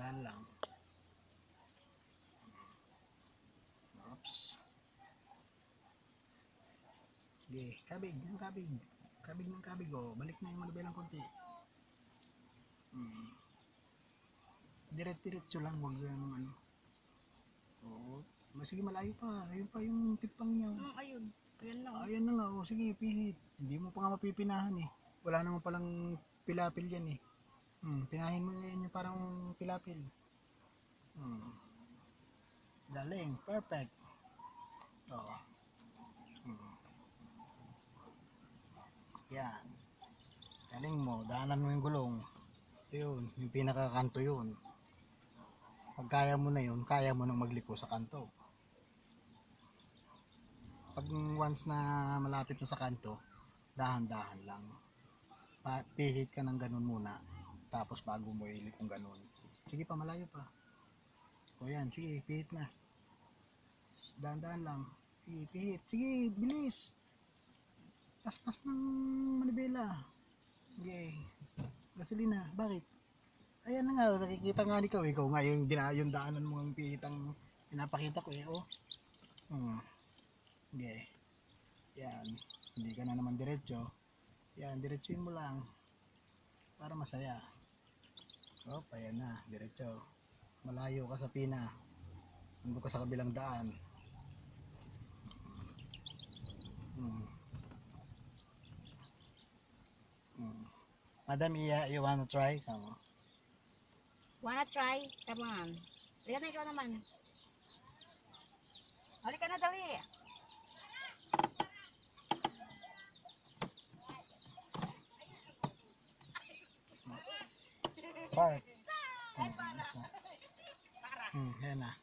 Dahan-dahan lang. Oops. Sige, kabig ng kabig. Kabig ng kabig, oh. Balik na yung manabelang konti. Diret-diretso lang, wag yung ano. Oo. Sige, malayo pa. Ayun pa yung tipang niya. Ayun. Ayan na. Ayan na nga, oh. Sige, pihit. Hindi mo pa nga mapipinahan eh. Wala naman palang pilapil yan eh. Pinahin mo yan yung parang pilapil. Galing, perfect. Oo. Yan. Galing mo, daanan mo yung gulong. Yun, yung pinakakanto yun. Pag kaya mo na yun, kaya mo nang magliko sa kanto. Pag once na malapit na sa kanto, dahan-dahan lang. Pihit ka ng ganun muna, tapos bago mo ilikong ganun. Sige pa, malayo pa. O yan, sige, pihit na. Dahan-dahan lang. Sige, pihit. Sige, bilis. Paspas ng manibela. Okay. Gasolina, bakit? Ayan na nga, nakikita nga ikaw nga yung daanan mo ang pihitang pinapakita ko eh, oh. Okay. Yan, hindi ka na naman diretso. Yan, diretsuin mo lang para masaya. Oh, ayan na, diretso. Malayo ka sa pina. Nandun ka sa kabilang daan. Madam, you wanna try? Come on. Wanna try? Come on. Halika na, ikaw naman. Halika na, dali. Park. Yan na.